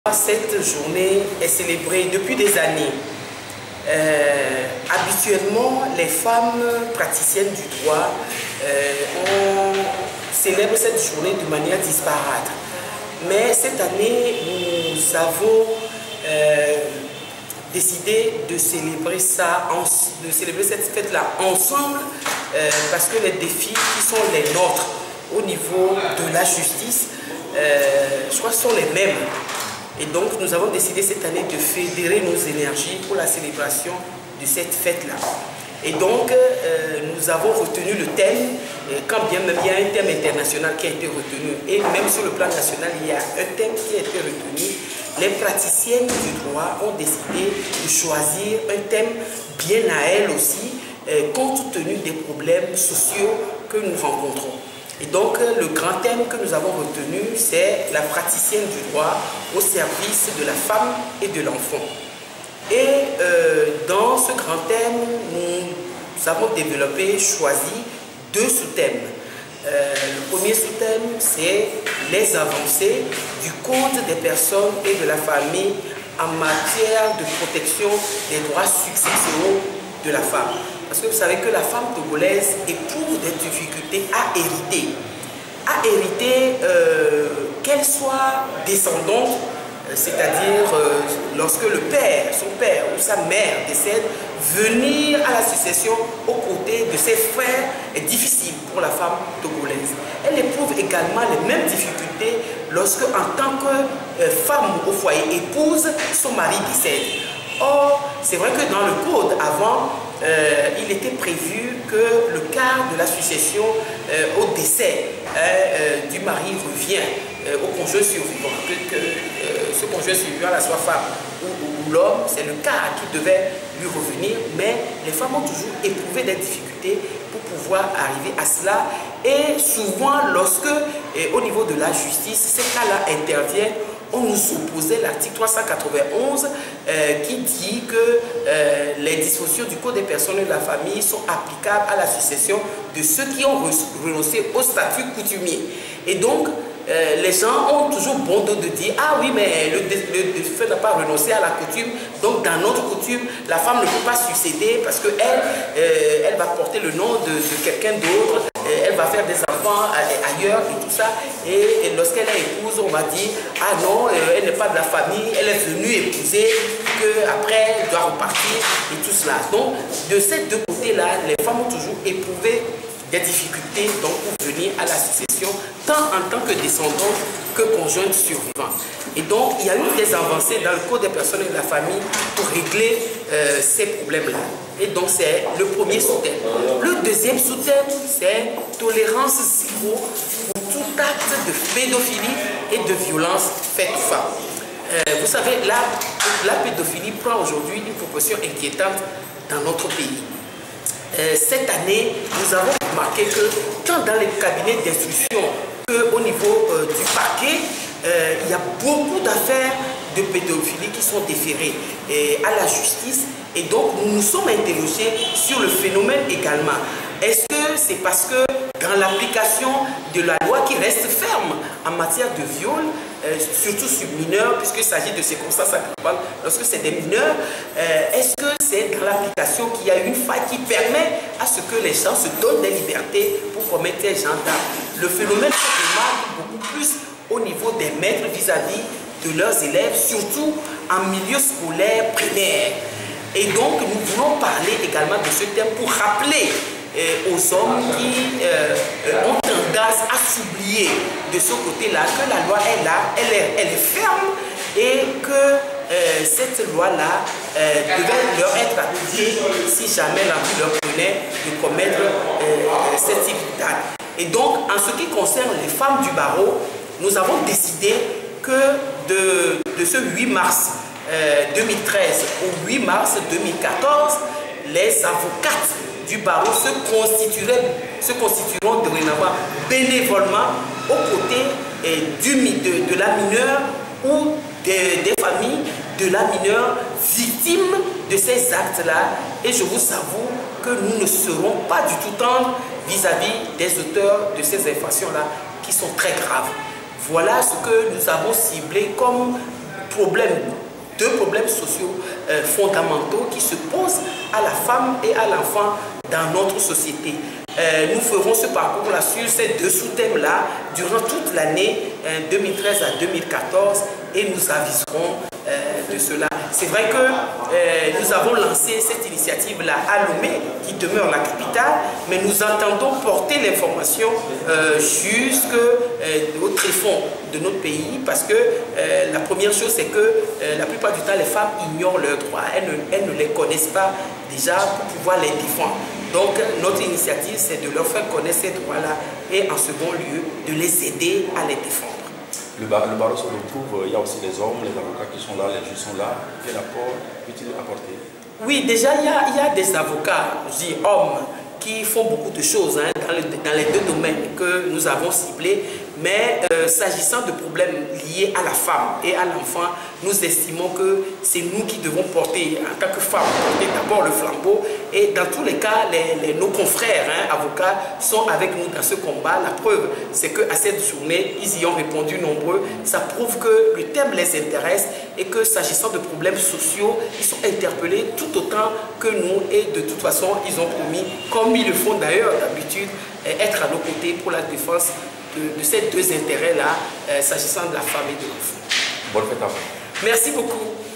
Cette journée est célébrée depuis des années. Habituellement, les femmes praticiennes du droit célèbrent cette journée de manière disparate. Mais cette année, nous avons décidé de célébrer cette fête-là ensemble parce que les défis qui sont les nôtres au niveau de la justice, je crois, sont les mêmes. Et donc, nous avons décidé cette année de fédérer nos énergies pour la célébration de cette fête-là. Et donc, nous avons retenu le thème, quand bien même il y a un thème international qui a été retenu, et même sur le plan national, il y a un thème qui a été retenu. Les praticiennes du droit ont décidé de choisir un thème bien à elles aussi, compte tenu des problèmes sociaux que nous rencontrons. Et donc, le grand thème que nous avons retenu, c'est la praticienne du droit au service de la femme et de l'enfant. Et dans ce grand thème, nous avons choisi deux sous-thèmes. Le premier sous-thème, c'est les avancées du Code des personnes et de la famille en matière de protection des droits successoraux de la femme. Parce que vous savez que la femme togolaise éprouve des difficultés à hériter. À hériter, qu'elle soit descendante, c'est-à-dire lorsque son père ou sa mère décède, venir à la succession aux côtés de ses frères est difficile pour la femme togolaise. Elle éprouve également les mêmes difficultés lorsque, en tant que femme au foyer, épouse, son mari décède. Or, c'est vrai que dans le code, avant, il était prévu que le quart de la succession au décès du mari revient au conjoint survivant, que ce conjoint survivant, soit femme ou l'homme, c'est le quart qui devait lui revenir, mais les femmes ont toujours éprouvé des difficultés pour pouvoir arriver à cela. Et souvent, lorsque, au niveau de la justice, ces cas-là interviennent, on nous opposait l'article 391 qui dit que les dispositions du Code des personnes et de la famille sont applicables à la succession de ceux qui ont renoncé au statut coutumier. Et donc, les gens ont toujours bon dos de dire « Ah oui, mais le défunt n'a pas renoncé à la coutume, donc dans notre coutume, la femme ne peut pas succéder parce qu'elle va porter le nom de quelqu'un d'autre, elle va faire des enfants ailleurs et tout ça. Et lorsqu'elle est épouse, on va dire « Ah non, elle n'est pas de la famille, elle est venue épouser, qu'après elle doit repartir et tout cela. » Donc, de ces deux côtés-là, les femmes ont toujours éprouvé des difficultés donc, pour venir à la succession, tant en tant que descendante que conjointe survivante. Et donc, il y a eu des avancées dans le Code des personnes et de la famille pour régler ces problèmes-là. Et donc, c'est le premier sous-thème. Le deuxième sous-thème, c'est tolérance zéro pour tout acte de pédophilie et de violence faite aux femmes. Vous savez, la pédophilie prend aujourd'hui une proportion inquiétante dans notre pays. Cette année, nous avons remarqué que tant dans les cabinets d'instruction qu'au niveau du parquet, il y a beaucoup d'affaires de pédophilie qui sont déférées à la justice. Et donc, nous nous sommes interrogés sur le phénomène également. Est-ce que c'est parce que dans l'application de la loi qui reste ferme en matière de viol, surtout sur mineurs, puisqu'il s'agit de circonstances aggravantes lorsque c'est des mineurs, est-ce que c'est dans l'application qu'il y a une faille qui permet à ce que les gens se donnent des libertés pour commettre des gens d'actes? Le phénomène se démarque beaucoup plus au niveau des maîtres vis-à-vis de leurs élèves, surtout en milieu scolaire primaire. Et donc, nous voulons parler également de ce thème pour rappeler aux hommes qui ont tendance à s'oublier de ce côté-là, que la loi est là, elle est ferme et que cette loi-là devait leur être appliquée si jamais l'envie leur prenait de commettre cette type d'acte. Et donc, en ce qui concerne les femmes du barreau, nous avons décidé que de ce 8 mars 2013 au 8 mars 2014, les avocates du barreau se constitueront dorénavant bénévolement aux côtés de la mineure ou des familles de la mineure victime de ces actes-là. Et je vous avoue que nous ne serons pas du tout tendres vis-à-vis des auteurs de ces infractions-là qui sont très graves. Voilà ce que nous avons ciblé comme deux problèmes sociaux fondamentaux qui se posent à la femme et à l'enfant dans notre société. Nous ferons ce parcours-là sur ces deux sous-thèmes-là durant toute l'année 2013 à 2014 et nous aviserons de cela. C'est vrai que nous avons lancé cette initiative-là à Lomé, qui demeure la capitale, mais nous entendons porter l'information jusqu'au tréfonds de notre pays, parce que la première chose, c'est que la plupart du temps, les femmes ignorent leurs droits. Elles ne les connaissent pas déjà pour pouvoir les défendre. Donc, notre initiative, c'est de leur faire connaître ces droits-là et, en second lieu, de les aider à les défendre. Le barreau se retrouve, il y a aussi les hommes, les avocats qui sont là, les juges sont là. Quel apport peut-il apporter? Oui, déjà, il y a des avocats, je dis hommes, qui font beaucoup de choses dans les deux domaines que nous avons ciblés. Mais s'agissant de problèmes liés à la femme et à l'enfant, nous estimons que c'est nous qui devons porter, en tant que femmes, porter d'abord le flambeau. Et dans tous les cas, nos confrères avocats sont avec nous dans ce combat. La preuve, c'est qu'à cette journée, ils y ont répondu nombreux. Ça prouve que le thème les intéresse et que s'agissant de problèmes sociaux, ils sont interpellés tout autant que nous. Et de toute façon, ils ont promis, comme ils le font d'ailleurs d'habitude, être à nos côtés pour la défense de ces deux intérêts-là, s'agissant de la femme et de l'enfant. Bonne fête à vous. Merci beaucoup.